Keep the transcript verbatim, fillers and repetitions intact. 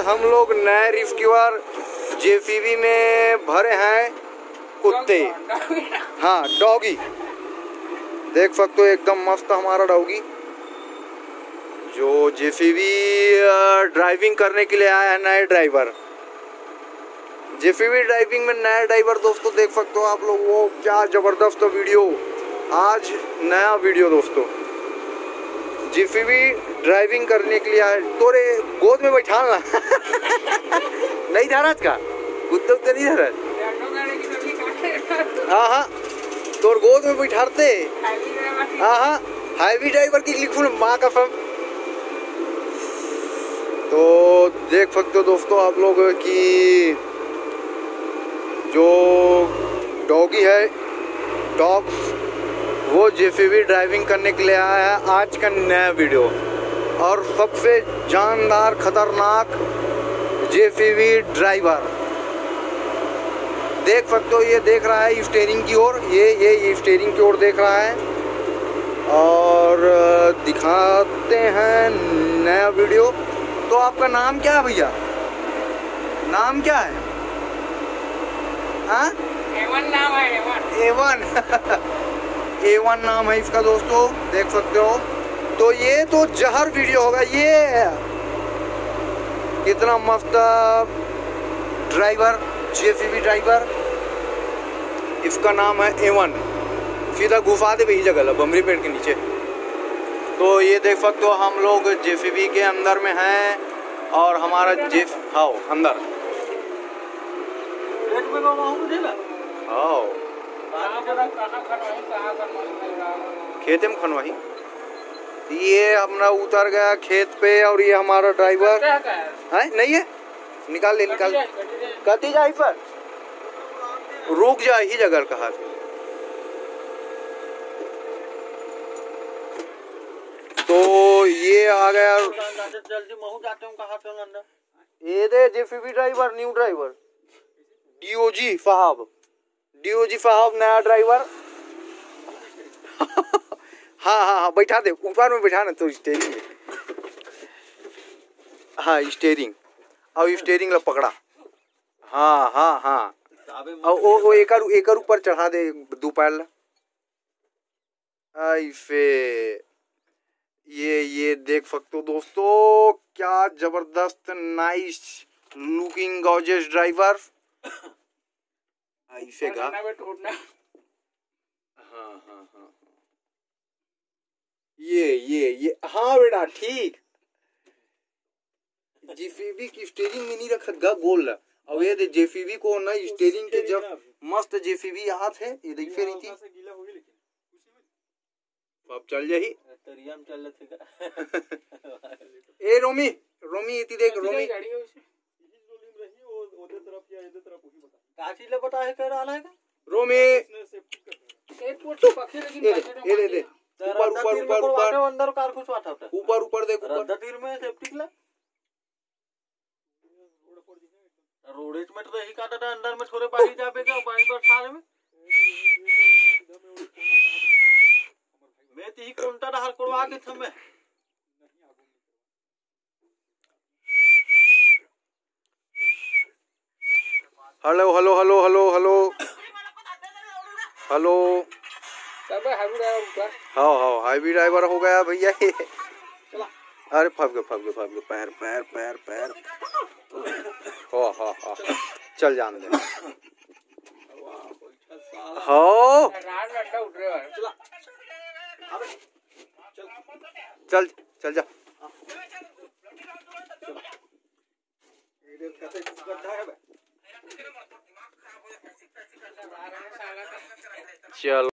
हम लोग नए रिस्क्यूअर जेसीबी में भरे हैं कुत्ते। हाँ डॉगी, देख सकते हो एकदम मस्त हमारा डॉगी जो जेसीबी ड्राइविंग करने के लिए आया है। नए ड्राइवर जेसीबी ड्राइविंग में नया ड्राइवर दोस्तों, देख सकते हो आप लोग। वो क्या जबरदस्त वीडियो, आज नया वीडियो दोस्तों। जेसीबी ड्राइविंग करने के लिए आया। तोरे गोद में बैठाना नहीं था राज का कुत्ते उत्ते नहीं था। हाँ हाँ तोर गोद में बैठाते। हाँ हाँ हाईवी ड्राइवर की लिखूं माँ कसम। तो देख सकते हो दोस्तों आप लोग कि जो डॉगी है डॉग्स, वो जेसीबी ड्राइविंग करने के लिए आया है। आज का नया वीडियो और सबसे जानदार खतरनाक जेसीबी ड्राइवर देख सकते हो। ये देख रहा है स्टीयरिंग की ओर, ये ये ये स्टीयरिंग की ओर देख रहा है। और दिखाते हैं नया वीडियो। तो आपका नाम क्या है भैया? नाम क्या है? हाँ एवन नाम है, एवन एवन एवन नाम है इसका दोस्तों, देख सकते हो। तो ये तो जहर वीडियो होगा। ये कितना मस्त ड्राइवर, जेसीबी ड्राइवर, इसका नाम है एवन। सीधा घुसा दे वही जगह बमरी पेड़ के नीचे। तो ये देख सकते हो हम लोग जेसीबी के अंदर में हैं और हमारा जेफ हाँ अंदर हाँ खेते में खनवाही। ये अपना उतर गया खेत पे और ये हमारा ड्राइवर है नहीं है। निकाल ले निकाल कती जाए पर रुक जा ही जगह कहा। तो ये आ गया जल्दी महू जाते हूँ कहाँ पे अंदर। ये दे JCB driver, new driver DOG साहब, डीओजी साहब नया ड्राइवर। हाँ हाँ हाँ बैठा दे ऊपर में बैठा ना तो स्टीयरिंग में। हाँ स्टीयरिंग और स्टीयरिंग ला पकड़ा। हाँ हाँ हाँ और वो वो एक एक ऊपर चढ़ा दे दोपहर ला ऐसे। ये ये देख सकते हो दोस्तों क्या जबरदस्त नाइस लुकिंग गॉर्जियस ड्राइवर ऐसे का। हाँ हाँ हाँ ये ये ये हाँ बेटा ठीक। जेसीबी की स्टीयरिंग में नहीं रखा गा गोल। और ये दे जेसीबी को ना स्टीयरिंग के जब मस्त जेसीबी हाथ है ये देख रही थी। अब चल जाही चल ए रोमी रोमी इतनी देख रोमी काची ले पता है कर आला है रोमी एक पोट पखे लेकिन ये दे दे ऊपर ऊपर ऊपर ऊपर अंदर कार कुछ वाटा होता ऊपर ऊपर देख ऊपर रद्दतीर में सेफ्टी ला रोडेज में तो यही काटा था अंदर में थोड़े बाहर जाबेगा बाहर पर सारे में मैं ती कोंटा हर करवा के थमे। Hello hello hello hello hello hello सब हाईवी ड्राइवर ऊपर। हाँ हाँ हाईवी ड्राइवर हो गया भैया ये। अरे फंस गए फंस गए फंस गए पैर पैर पैर पैर। हाँ हाँ हाँ चल जान दे। हाँ चल चल जा चल।